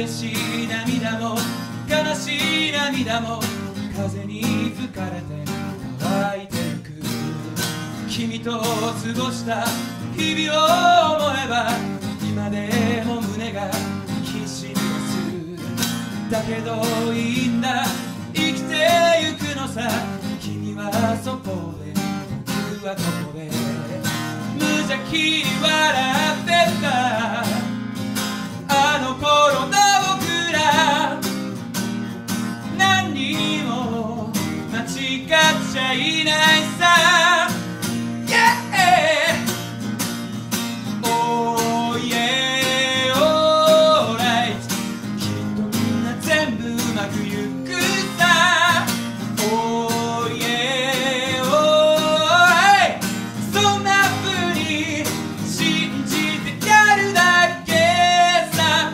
嬉しい涙も悲しい涙も風に吹かれて乾いてゆく。君と過ごした日々を思えば今でも胸がきしみます。だけどいいんだ、生きてゆくのさ。君はそこで僕はここで無邪気に笑ってた。あの頃の僕ら何にも間違っちゃいないさ。Oh yeah, alright。 きっとみんな全部うまくゆくさ。 Oh yeah, alright。 そんな風に信じてやるだけさ。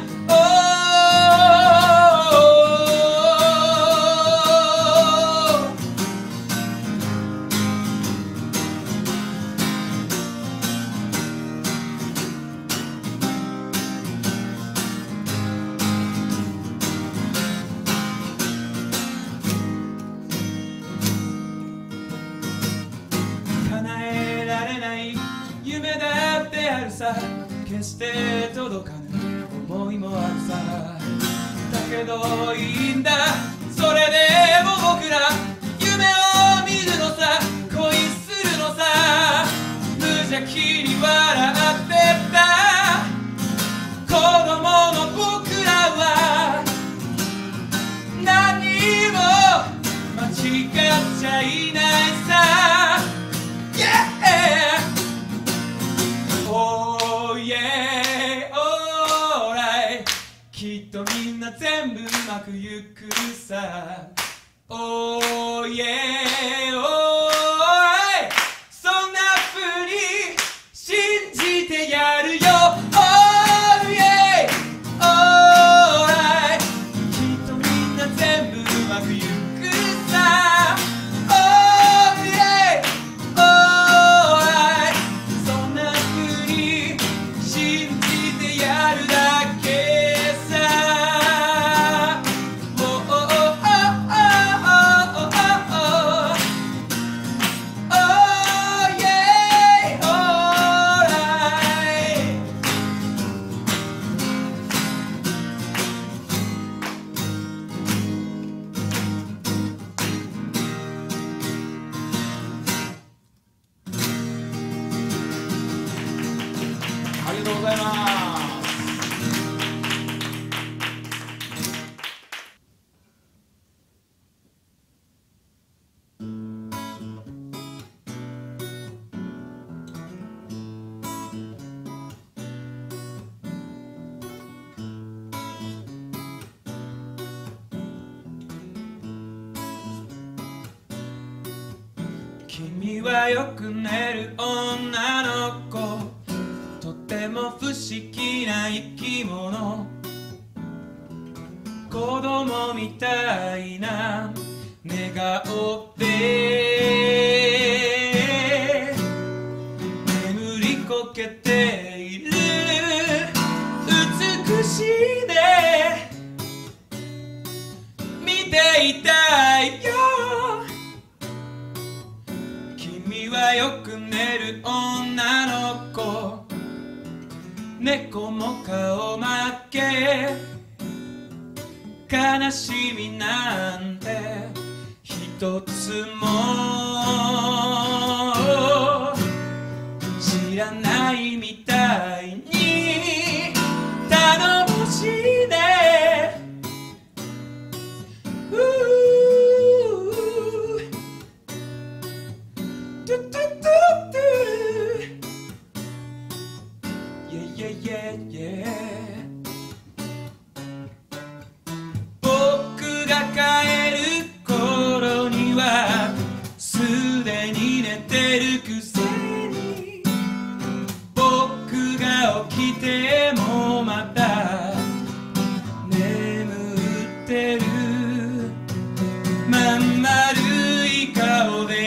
叶えられない夢だってあるさ。決して届かぬ思いもあるさ。だけどいいんだ、それでも僕ら夢を見るのさ。恋するのさ。無邪気に笑ってた子供の僕らは何も間違っちゃいないさ。Oh yeah, alright。 きっとみんな全部うまくゆくさ。Oh yeah, alright。 そんな風に信じてやるよ。 Oh yeah, alright。 きっとみんな全部うまくゆくさ。Oh yeah, alright。 そんな風に信じてやるだけさ。 Oh oh oh oh oh oh oh oh yeah, alright。 ありがとうございます。君はよく寝る女の子、とっても不思議な生き物。子供みたいな寝顔で眠りこけている。美しいね、見ていたいよ。君はよく寝る女の子、猫も顔負け。悲しみなんて一つも知らないみたいに頼もしいね。トゥトゥトゥトゥ Yeah yeah yeah yeah。 僕が帰る頃にはすでに寝てるくせに、僕が起きてもまた眠ってる。まん丸い顔で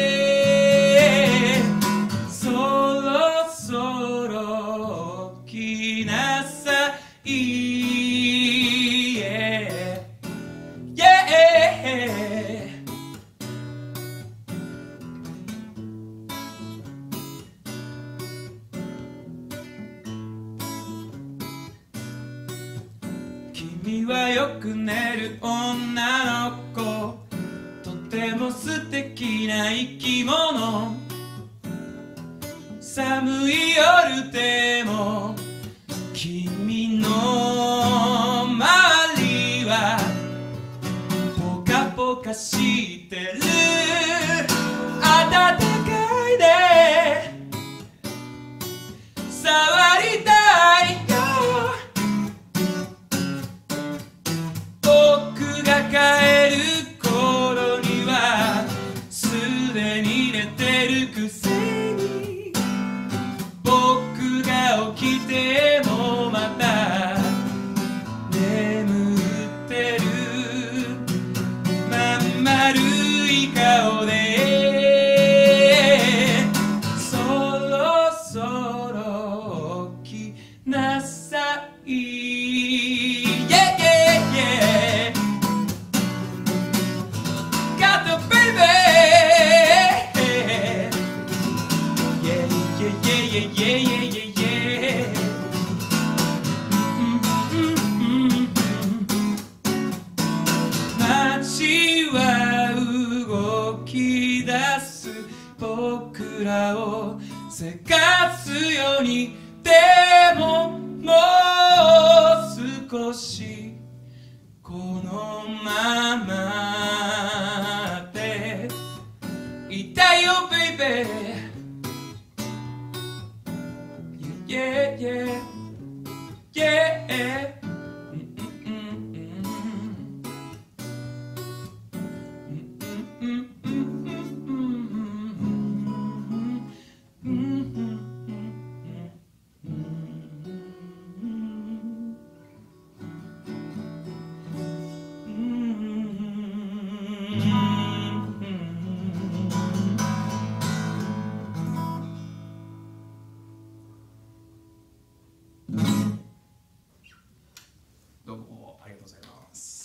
そろそろ起きなさい。 君はよく寝る女の子、とても素敵な生き物。寒い夜でも君の周りはポカポカしてる。暖かいで触りたいよ。僕が帰る頃にはすでに寝てるくせに、僕が起きてもまた眠ってる。まん丸い顔でそろそろ起きなさい。街は動き出す僕らをせかすように。でももう少しこのままでいたいよ baby。 Yeah yeah yeah。 どうもありがとうございます。